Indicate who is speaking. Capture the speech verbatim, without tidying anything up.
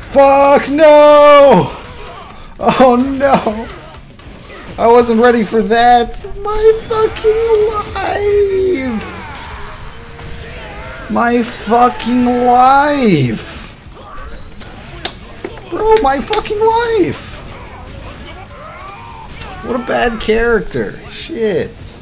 Speaker 1: Fuck no! Oh no! I wasn't ready for that! My fucking life! My fucking life! Bro, my fucking life! What a bad character. Shit.